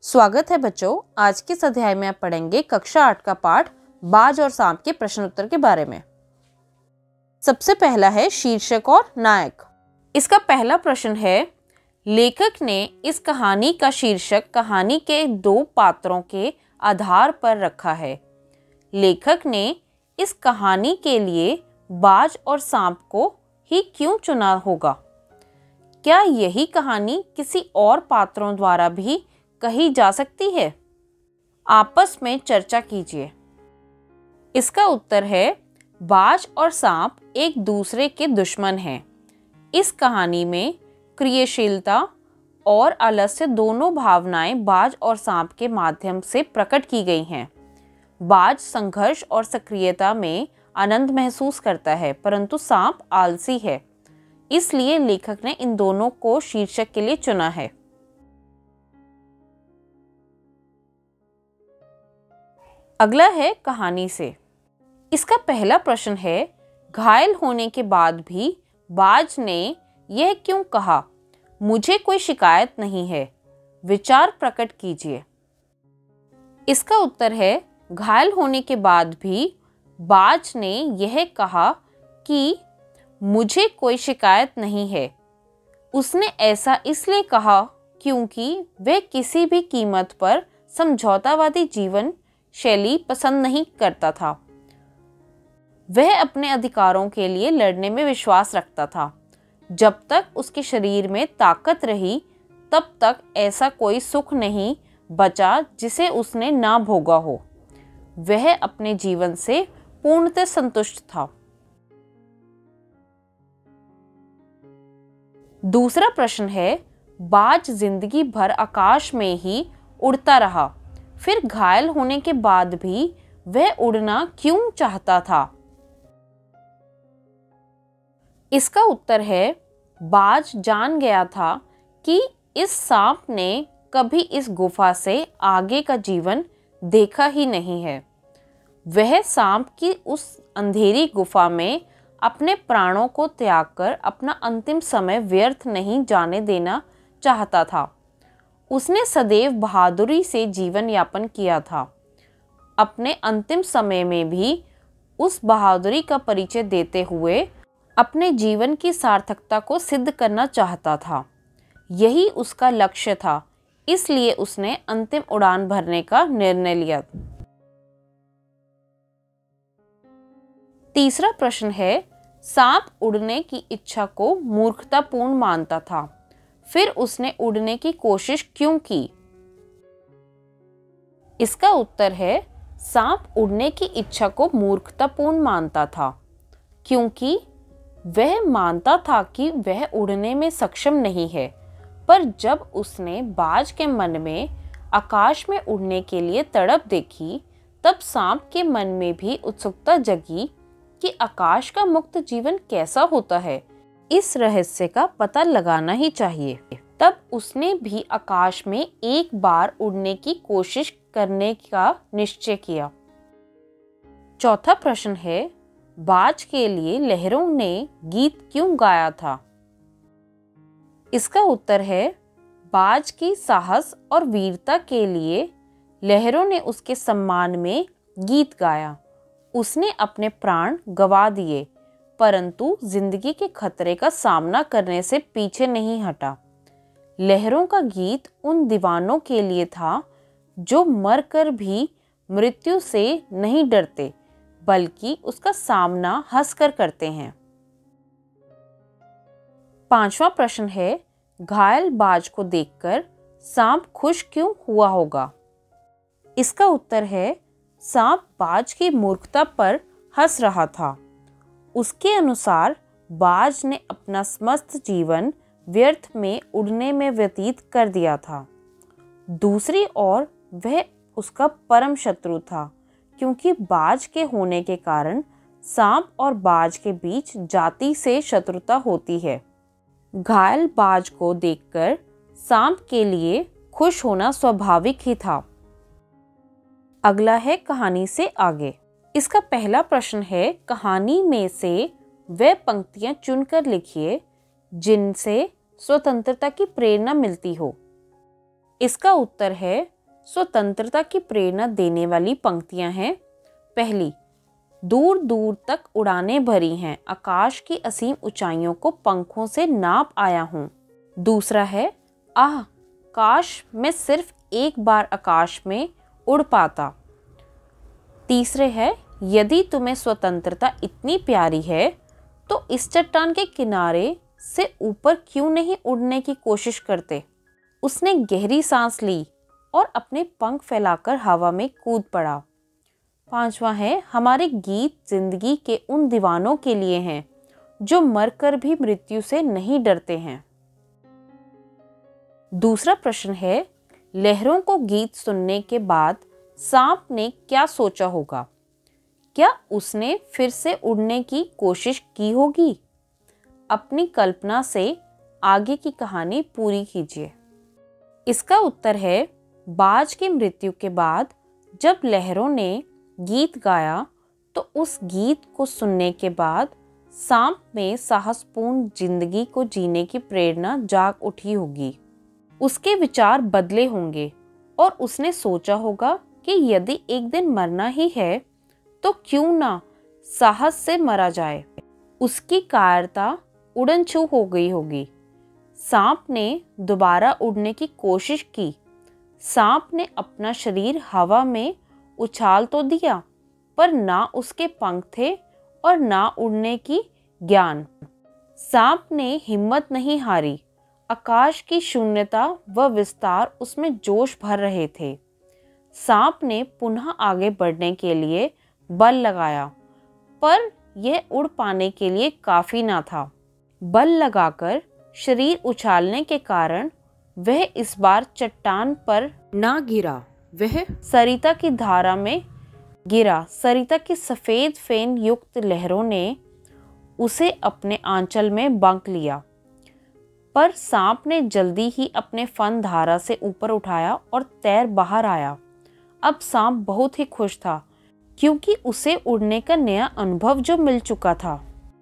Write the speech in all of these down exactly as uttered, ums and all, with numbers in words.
स्वागत है बच्चों। आज के इस अध्याय में आप पढ़ेंगे कक्षा आठ का पाठ बाज और सांप के प्रश्न उत्तर के बारे में। सबसे पहला है शीर्षक और नायक। इसका पहला प्रश्न है, लेखक ने इस कहानी का शीर्षक कहानी के दो पात्रों के आधार पर रखा है। लेखक ने इस कहानी के लिए बाज और सांप को ही क्यों चुना होगा? क्या यही कहानी किसी और पात्रों द्वारा भी कही जा सकती है? आपस में चर्चा कीजिए। इसका उत्तर है, बाज और सांप एक दूसरे के दुश्मन हैं। इस कहानी में क्रियाशीलता और आलस्य दोनों भावनाएं बाज और सांप के माध्यम से प्रकट की गई हैं। बाज संघर्ष और सक्रियता में आनंद महसूस करता है, परंतु सांप आलसी है। इसलिए लेखक ने इन दोनों को शीर्षक के लिए चुना है। अगला है कहानी से। इसका पहला प्रश्न है, घायल होने के बाद भी बाज ने यह क्यों कहा, मुझे कोई शिकायत नहीं है? विचार प्रकट कीजिए। इसका उत्तर है, घायल होने के बाद भी बाज ने यह कहा कि मुझे कोई शिकायत नहीं है। उसने ऐसा इसलिए कहा क्योंकि वह किसी भी कीमत पर समझौतावादी जीवन शैली पसंद नहीं करता था। वह अपने अधिकारों के लिए लड़ने में विश्वास रखता था। जब तक उसके शरीर में ताकत रही, तब तक ऐसा कोई सुख नहीं बचा जिसे उसने ना भोगा हो। वह अपने जीवन से पूर्णतः संतुष्ट था। दूसरा प्रश्न है, बाज जिंदगी भर आकाश में ही उड़ता रहा, फिर घायल होने के बाद भी वह उड़ना क्यों चाहता था? इसका उत्तर है, बाज जान गया था कि इस सांप ने कभी इस गुफा से आगे का जीवन देखा ही नहीं है। वह सांप की उस अंधेरी गुफा में अपने प्राणों को त्याग कर अपना अंतिम समय व्यर्थ नहीं जाने देना चाहता था। उसने सदैव बहादुरी से जीवन यापन किया था। अपने अंतिम समय में भी उस बहादुरी का परिचय देते हुए अपने जीवन की सार्थकता को सिद्ध करना चाहता था। यही उसका लक्ष्य था, इसलिए उसने अंतिम उड़ान भरने का निर्णय लिया। तीसरा प्रश्न है, सांप उड़ने की इच्छा को मूर्खतापूर्ण मानता था, फिर उसने उड़ने की कोशिश क्यों की? इसका उत्तर है, सांप उड़ने की इच्छा को मूर्खतापूर्ण मानता था क्योंकि वह मानता था कि वह उड़ने में सक्षम नहीं है। पर जब उसने बाज के मन में आकाश में उड़ने के लिए तड़प देखी, तब सांप के मन में भी उत्सुकता जगी कि आकाश का मुक्त जीवन कैसा होता है। इस रहस्य का पता लगाना ही चाहिए। तब उसने भी आकाश में एक बार उड़ने की कोशिश करने का निश्चय किया। चौथा प्रश्न है, बाज के लिए लहरों ने गीत क्यों गाया था? इसका उत्तर है, बाज की साहस और वीरता के लिए लहरों ने उसके सम्मान में गीत गाया। उसने अपने प्राण गंवा दिए, परंतु जिंदगी के खतरे का सामना करने से पीछे नहीं हटा। लहरों का गीत उन दीवानों के लिए था जो मरकर भी मृत्यु से नहीं डरते, बल्कि उसका सामना हंसकर करते हैं। पांचवा प्रश्न है, घायल बाज को देखकर सांप खुश क्यों हुआ होगा? इसका उत्तर है, सांप बाज की मूर्खता पर हंस रहा था। उसके अनुसार बाज ने अपना समस्त जीवन व्यर्थ में उड़ने में व्यतीत कर दिया था। दूसरी ओर वह उसका परम शत्रु था, क्योंकि बाज के होने के कारण सांप और बाज के बीच जाति से शत्रुता होती है। घायल बाज को देखकर सांप के लिए खुश होना स्वाभाविक ही था। अगला है कहानी से आगे। इसका पहला प्रश्न है, कहानी में से वह पंक्तियां चुनकर लिखिए जिनसे स्वतंत्रता की प्रेरणा मिलती हो। इसका उत्तर है, स्वतंत्रता की प्रेरणा देने वाली पंक्तियां हैं। पहली, दूर दूर तक उड़ानें भरी हैं, आकाश की असीम ऊंचाइयों को पंखों से नाप आया हूँ। दूसरा है, आह काश मैं सिर्फ एक बार आकाश में उड़ पाता। तीसरे है, यदि तुम्हें स्वतंत्रता इतनी प्यारी है तो इस चट्टान के किनारे से ऊपर क्यों नहीं उड़ने की कोशिश करते। उसने गहरी सांस ली और अपने पंख फैलाकर हवा में कूद पड़ा। पांचवा है, हमारे गीत जिंदगी के उन दीवानों के लिए हैं जो मरकर भी मृत्यु से नहीं डरते हैं। दूसरा प्रश्न है, लहरों को गीत सुनने के बाद सांप ने क्या सोचा होगा? क्या उसने फिर से उड़ने की कोशिश की होगी? अपनी कल्पना से आगे की कहानी पूरी कीजिए। इसका उत्तर है, बाज की मृत्यु के बाद जब लहरों ने गीत गाया तो उस गीत को सुनने के बाद सांप में साहसपूर्ण जिंदगी को जीने की प्रेरणा जाग उठी होगी। उसके विचार बदले होंगे और उसने सोचा होगा कि यदि एक दिन मरना ही है तो क्यों ना साहस से मरा जाए। उसकी कायरता उड़न छू हो गई होगी। सांप ने दोबारा उड़ने की कोशिश की। सांप ने अपना शरीर हवा में उछाल तो दिया, पर ना उसके पंख थे और ना उड़ने की ज्ञान। सांप ने हिम्मत नहीं हारी। आकाश की शून्यता व विस्तार उसमें जोश भर रहे थे। सांप ने पुनः आगे बढ़ने के लिए बल लगाया, पर यह उड़ पाने के लिए काफी ना था। बल लगाकर शरीर उछालने के कारण वह इस बार चट्टान पर ना गिरा, वह सरिता की धारा में गिरा। सरिता की सफेद फेन युक्त लहरों ने उसे अपने आंचल में बांध लिया, पर सांप ने जल्दी ही अपने फन धारा से ऊपर उठाया और तैर बाहर आया। अब सांप बहुत ही खुश था क्योंकि उसे उड़ने का नया अनुभव जो मिल चुका था।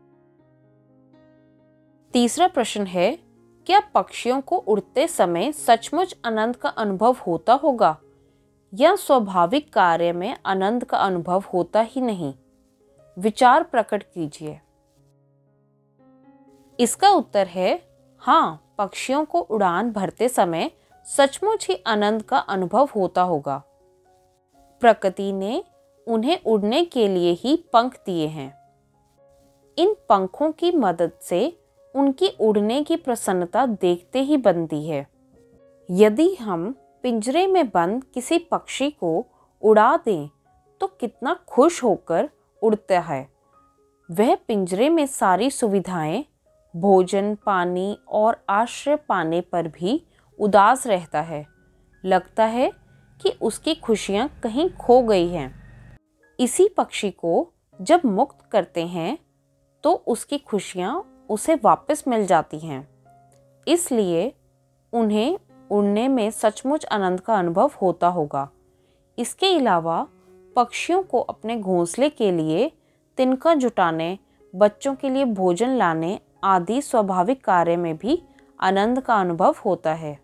तीसरा प्रश्न है, क्या पक्षियों को उड़ते समय सचमुच आनंद का अनुभव होता होगा या स्वाभाविक कार्य में आनंद का अनुभव होता ही नहीं? विचार प्रकट कीजिए। इसका उत्तर है, हाँ, पक्षियों को उड़ान भरते समय सचमुच ही आनंद का अनुभव होता होगा। प्रकृति ने उन्हें उड़ने के लिए ही पंख दिए हैं। इन पंखों की मदद से उनकी उड़ने की प्रसन्नता देखते ही बनती है। यदि हम पिंजरे में बंद किसी पक्षी को उड़ा दें तो कितना खुश होकर उड़ता है। वह पिंजरे में सारी सुविधाएं, भोजन, पानी और आश्रय पाने पर भी उदास रहता है। लगता है कि उसकी खुशियां कहीं खो गई हैं। इसी पक्षी को जब मुक्त करते हैं तो उसकी खुशियां उसे वापस मिल जाती हैं। इसलिए उन्हें उड़ने में सचमुच आनंद का अनुभव होता होगा। इसके अलावा पक्षियों को अपने घोंसले के लिए तिनका जुटाने, बच्चों के लिए भोजन लाने आदि स्वाभाविक कार्य में भी आनंद का अनुभव होता है।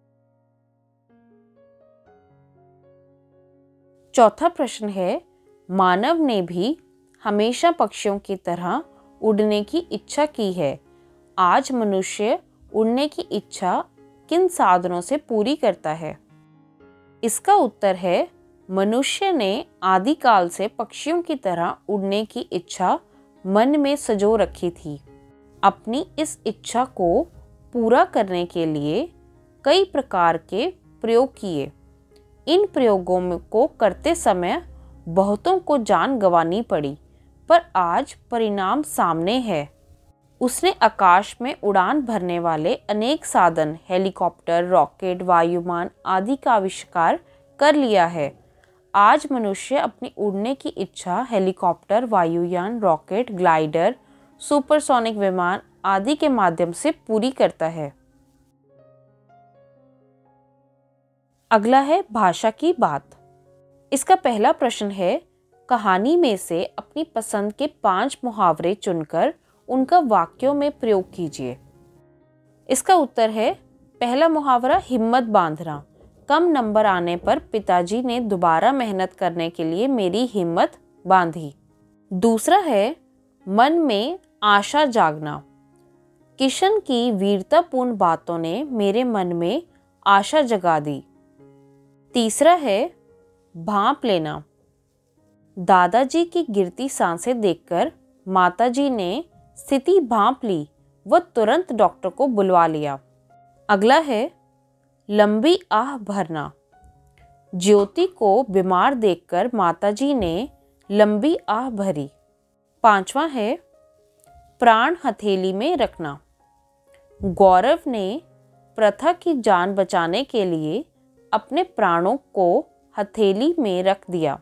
चौथा प्रश्न है, मानव ने भी हमेशा पक्षियों की तरह उड़ने की इच्छा की है। आज मनुष्य उड़ने की इच्छा किन साधनों से पूरी करता है? इसका उत्तर है, मनुष्य ने आदिकाल से पक्षियों की तरह उड़ने की इच्छा मन में सजो रखी थी। अपनी इस इच्छा को पूरा करने के लिए कई प्रकार के प्रयोग किए। इन प्रयोगों को करते समय बहुतों को जान गंवानी पड़ी, पर आज परिणाम सामने है। उसने आकाश में उड़ान भरने वाले अनेक साधन, हेलीकॉप्टर, रॉकेट, वायुयान आदि का आविष्कार कर लिया है। आज मनुष्य अपनी उड़ने की इच्छा हेलीकॉप्टर, वायुयान, रॉकेट, ग्लाइडर, सुपरसोनिक विमान आदि के माध्यम से पूरी करता है। अगला है भाषा की बात। इसका पहला प्रश्न है, कहानी में से अपनी पसंद के पांच मुहावरे चुनकर उनका वाक्यों में प्रयोग कीजिए। इसका उत्तर है, पहला मुहावरा हिम्मत बांधना। कम नंबर आने पर पिताजी ने दोबारा मेहनत करने के लिए मेरी हिम्मत बांधी। दूसरा है मन में आशा जागना। किशन की वीरतापूर्ण बातों ने मेरे मन में आशा जगा दी। तीसरा है भांप लेना। दादाजी की गिरती सांसें देखकर माताजी ने स्थिति भांप ली व तुरंत डॉक्टर को बुलवा लिया। अगला है लंबी आह भरना। ज्योति को बीमार देखकर माताजी ने लंबी आह भरी। पांचवा है प्राण हथेली में रखना। गौरव ने प्रथा की जान बचाने के लिए अपने प्राणों को हथेली में रख दिया।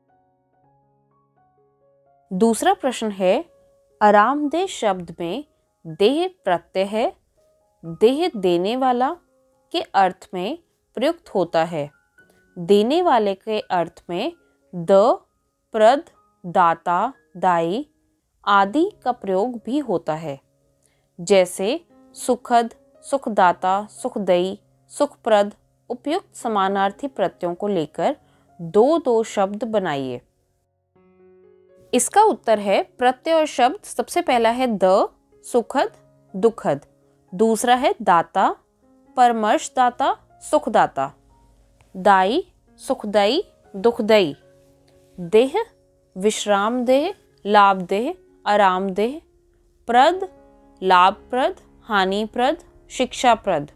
दूसरा प्रश्न है आरामदेह शब्द में देह प्रत्यय है, देह देने वाला के अर्थ में प्रयुक्त होता है। देने वाले के अर्थ में द, प्रद, दाता, दाई आदि का प्रयोग भी होता है। जैसे सुखद, सुखदाता, सुखदयी, सुखप्रद उपयुक्त समानार्थी प्रत्ययों को लेकर दो दो शब्द बनाइए। इसका उत्तर है प्रत्यय और शब्द। सबसे पहला है द, सुखद, दुखद। दूसरा है दाता, परामर्शदाता, सुखदाता। दाई, सुखदाई, दुखदाई। देह, विश्रामदेह, लाभदेह, आरामदेह। प्रद, लाभप्रद, हानिप्रद, शिक्षाप्रद।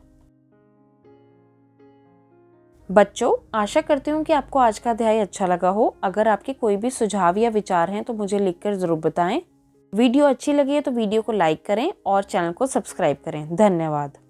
बच्चों, आशा करती हूँ कि आपको आज का अध्याय अच्छा लगा हो। अगर आपके कोई भी सुझाव या विचार हैं तो मुझे लिखकर जरूर बताएं। वीडियो अच्छी लगी है तो वीडियो को लाइक करें और चैनल को सब्सक्राइब करें। धन्यवाद।